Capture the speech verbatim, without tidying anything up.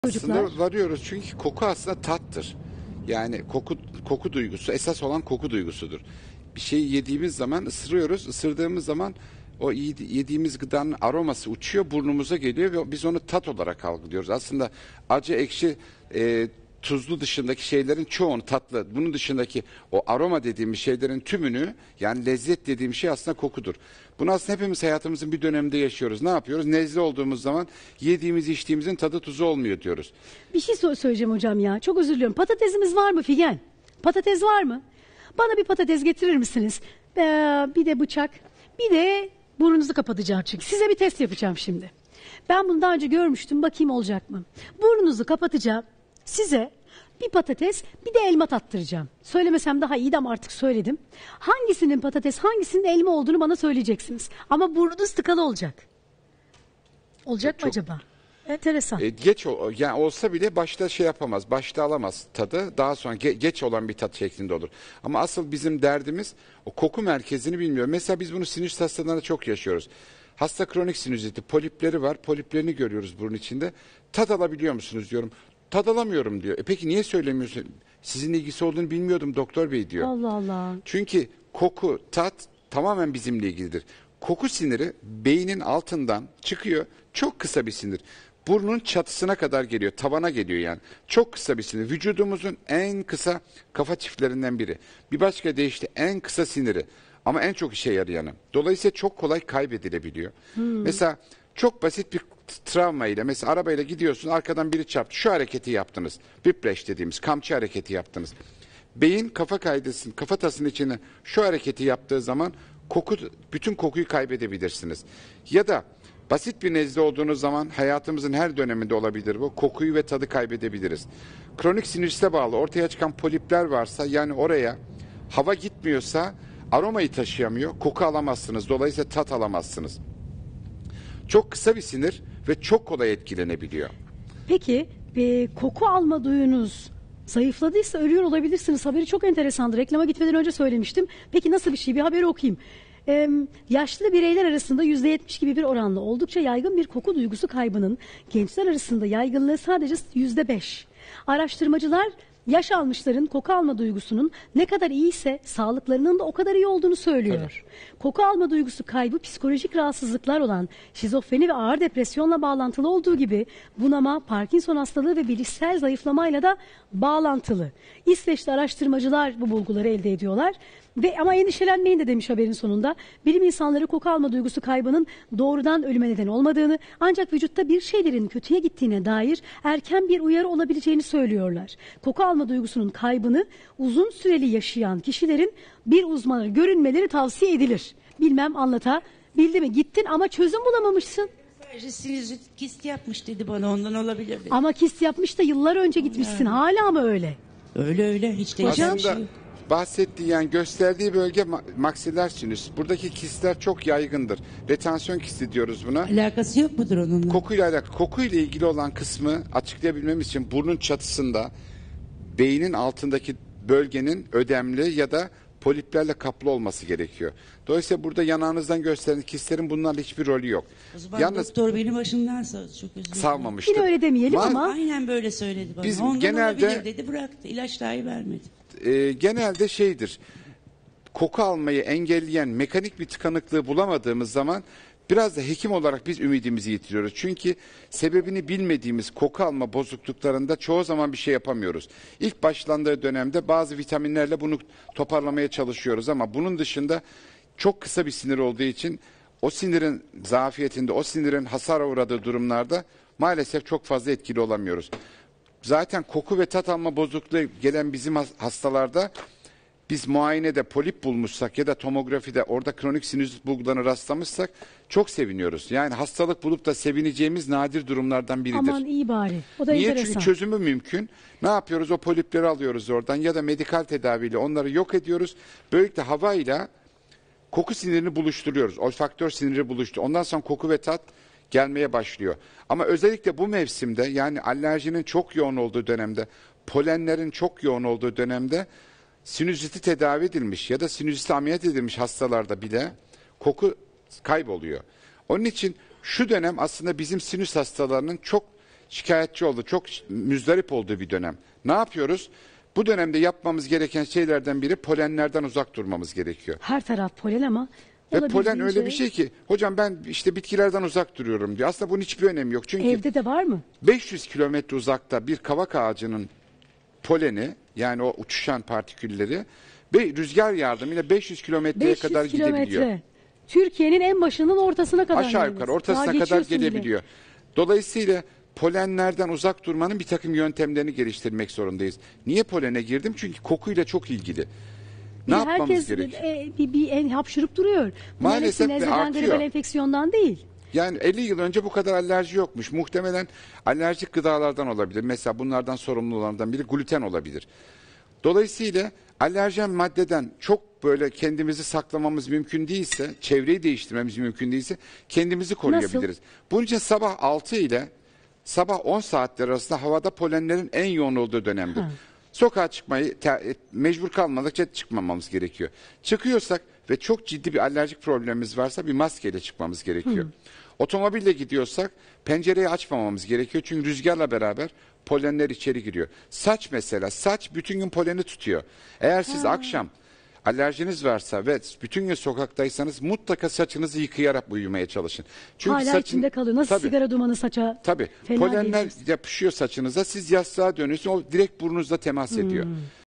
Aslında Çocuklar. varıyoruz çünkü koku aslında tattır. Yani koku koku duygusu esas olan koku duygusudur. Bir şeyi yediğimiz zaman ısırıyoruz. Isırdığımız zaman o yediğimiz gıdanın aroması uçuyor, burnumuza geliyor ve biz onu tat olarak algılıyoruz. Aslında acı, ekşi, e, tuzlu dışındaki şeylerin çoğunu tatlı. Bunun dışındaki o aroma dediğimiz şeylerin tümünü, yani lezzet dediğim şey aslında kokudur. Bunu aslında hepimiz hayatımızın bir döneminde yaşıyoruz. Ne yapıyoruz? Nezle olduğumuz zaman yediğimiz içtiğimizin tadı tuzu olmuyor diyoruz. Bir şey so- söyleyeceğim hocam ya. Çok özür diliyorum. Patatesimiz var mı Figen? Patates var mı? Bana bir patates getirir misiniz? Ee, bir de bıçak. Bir de burnunuzu kapatacağım çünkü. Size bir test yapacağım şimdi. Ben bunu daha önce görmüştüm. Bakayım olacak mı? Burnunuzu kapatacağım. Size bir patates, bir de elma tattıracağım. Söylemesem daha iyiydi ama artık söyledim. Hangisinin patates, hangisinin elma olduğunu bana söyleyeceksiniz. Ama burnunuz tıkalı olacak. Olacak Çok- mı acaba? Enteresan. E, geç ol, yani olsa bile başta şey yapamaz, başta alamaz tadı. Daha sonra ge- geç olan bir tat şeklinde olur. Ama asıl bizim derdimiz o koku merkezini bilmiyor. Mesela biz bunu sinüs hastalarında çok yaşıyoruz. Hasta kronik sinüziti, polipleri var. Poliplerini görüyoruz burun içinde. Tat alabiliyor musunuz diyorum. Tad alamıyorum diyor. E peki niye söylemiyorsun? Sizinle ilgisi olduğunu bilmiyordum doktor bey diyor. Allah Allah. Çünkü koku, tat tamamen bizimle ilgilidir. Koku siniri beynin altından çıkıyor. Çok kısa bir sinir. Burnun çatısına kadar geliyor, tabana geliyor yani. Çok kısa bir sinir. Vücudumuzun en kısa kafa çiftlerinden biri. Bir başka deyişle en kısa siniri. Ama en çok işe yarayanı. Dolayısıyla çok kolay kaybedilebiliyor. Mesela çok basit bir travma ile, mesela arabayla gidiyorsun, arkadan biri çarptı. Şu hareketi yaptınız. Whiplash dediğimiz kamçı hareketi yaptınız. Beyin kafa kaydısın, kafatasının içine şu hareketi yaptığı zaman koku, bütün kokuyu kaybedebilirsiniz. Ya da basit bir nezle olduğunuz zaman hayatımızın her döneminde olabilir bu. Kokuyu ve tadı kaybedebiliriz. Kronik sinüsite bağlı ortaya çıkan polipler varsa, yani oraya hava gitmiyorsa aromayı taşıyamıyor, koku alamazsınız. Dolayısıyla tat alamazsınız. Çok kısa bir sinir ve çok kolay etkilenebiliyor. Peki e, koku alma duyunuz zayıfladıysa ölüyor olabilirsiniz. Haberi çok enteresandı. Reklama gitmeden önce söylemiştim. Peki nasıl bir şey? Bir haberi okuyayım. Ee, yaşlı bireyler arasında yüzde yetmiş gibi bir oranla oldukça yaygın bir koku duygusu kaybının gençler arasında yaygınlığı sadece yüzde beş. Araştırmacılar yaş almışların koku alma duygusunun ne kadar iyiyse sağlıklarının da o kadar iyi olduğunu söylüyor. Koku alma duygusu kaybı psikolojik rahatsızlıklar olan şizofreni ve ağır depresyonla bağlantılı olduğu gibi bunama, Parkinson hastalığı ve bilişsel zayıflamayla da bağlantılı. İsveçli araştırmacılar bu bulguları elde ediyorlar. Ve ama endişelenmeyin de demiş haberin sonunda. Bilim insanları koku alma duygusu kaybının doğrudan ölüme neden olmadığını, ancak vücutta bir şeylerin kötüye gittiğine dair erken bir uyarı olabileceğini söylüyorlar. Koku alma duygusunun kaybını uzun süreli yaşayan kişilerin bir uzmana görünmeleri tavsiye edilir. Bilmem anlatabildi mi? Gittin ama çözüm bulamamışsın. Sadece sinüzit kist yapmış dedi bana, ondan olabilir dedi. Ama kist yapmış da yıllar önce gitmişsin. Hala mı öyle? Öyle öyle, hiç değişen bir şey Aslında yok. bahsettiği, yani gösterdiği bölge ma- maksiler sinüs. Buradaki kistler çok yaygındır. Retansiyon kisti diyoruz buna. Alakası yok mudur onunla? Kokuyla alakalı. Kokuyla ilgili olan kısmı açıklayabilmemiz için burnun çatısında beynin altındaki bölgenin ödemli ya da poliplerle kaplı olması gerekiyor. Dolayısıyla burada yanağınızdan gösteren kistlerin bunlarla hiçbir rolü yok. O zaman Yalnız doktor beni başımdan savdı, çok özür dilerim. savmamıştır. Yine öyle demeyelim Ma- ama Aynen böyle söyledi bana. Biz Ondan genelde- olabilir dedi, bıraktı. İlaç dahi vermedi. e, genelde şeydir, koku almayı engelleyen mekanik bir tıkanıklığı bulamadığımız zaman biraz da hekim olarak biz ümidimizi yitiriyoruz. Çünkü sebebini bilmediğimiz koku alma bozukluklarında çoğu zaman bir şey yapamıyoruz. İlk başlandığı dönemde bazı vitaminlerle bunu toparlamaya çalışıyoruz ama bunun dışında çok kısa bir sinir olduğu için o sinirin zafiyetinde, o sinirin hasara uğradığı durumlarda maalesef çok fazla etkili olamıyoruz. Zaten koku ve tat alma bozukluğu gelen bizim has- hastalarda biz muayenede polip bulmuşsak ya da tomografide orada kronik sinüzit bulgularına rastlamışsak çok seviniyoruz. Yani hastalık bulup da sevineceğimiz nadir durumlardan biridir. aman iyi bari. O da Niye? enteresan. Çünkü çözümü mümkün. Ne yapıyoruz? O polipleri alıyoruz oradan ya da medikal tedaviyle onları yok ediyoruz. Böylelikle havayla koku sinirini buluşturuyoruz. Olfaktör siniri buluştu. Ondan sonra koku ve tat gelmeye başlıyor. Ama özellikle bu mevsimde, yani alerjinin çok yoğun olduğu dönemde, polenlerin çok yoğun olduğu dönemde sinüziti tedavi edilmiş ya da sinüziti ameliyat edilmiş hastalarda bile koku kayboluyor. Onun için şu dönem aslında bizim sinüs hastalarının çok şikayetçi oldu. Çok müzdarip olduğu bir dönem. Ne yapıyoruz? Bu dönemde yapmamız gereken şeylerden biri polenlerden uzak durmamız gerekiyor. Her taraf polen ama Ve polen olabildiğince öyle bir şey ki hocam ben işte bitkilerden uzak duruyorum diyor. Aslında bunun hiçbir önemi yok. Çünkü evde de var mı? beş yüz kilometre uzakta bir kavak ağacının poleni, yani o uçuşan partikülleri ve rüzgar yardımıyla beş yüz kilometreye beş yüz kadar gidebiliyor. kilometre. Türkiye'nin en başından ortasına kadar. Aşağı yalnız. yukarı ortasına Daha kadar geçiyorsun bile. gelebiliyor. Dolayısıyla polenlerden uzak durmanın bir takım yöntemlerini geliştirmek zorundayız. Niye polene girdim? Çünkü kokuyla çok ilgili. Bir Ne de yapmamız herkes gerekiyor? e, bir, bir en hapşırıp duruyor. Bunların Maalesef hepsi de nezleden, artıyor. gribal enfeksiyondan değil. Yani elli yıl önce bu kadar alerji yokmuş. Muhtemelen alerjik gıdalardan olabilir. Mesela bunlardan sorumlu olanlardan biri gluten olabilir. Dolayısıyla alerjen maddeden çok böyle kendimizi saklamamız mümkün değilse, çevreyi değiştirmemiz mümkün değilse kendimizi koruyabiliriz. Bunun için sabah altı ile sabah on saatler arasında havada polenlerin en yoğun olduğu dönemdir. Ha. Sokağa çıkmayı te- mecbur kalmadıkça çıkmamamız gerekiyor. Çıkıyorsak ve çok ciddi bir alerjik problemimiz varsa bir maskeyle çıkmamız gerekiyor. Otomobille gidiyorsak pencereyi açmamamız gerekiyor. Çünkü rüzgarla beraber polenler içeri giriyor. Saç mesela, saç bütün gün poleni tutuyor. Eğer siz akşam alerjiniz varsa ve bütün gün sokaktaysanız mutlaka saçınızı yıkayarak uyumaya çalışın. Çünkü Hala saçın- içinde kalıyor. Nasıl Tabii. sigara dumanı saça? Tabii. Fena Polenler geliyor. yapışıyor saçınıza. Siz yastığa dönüyorsunuz. O direkt burnunuzla temas ediyor.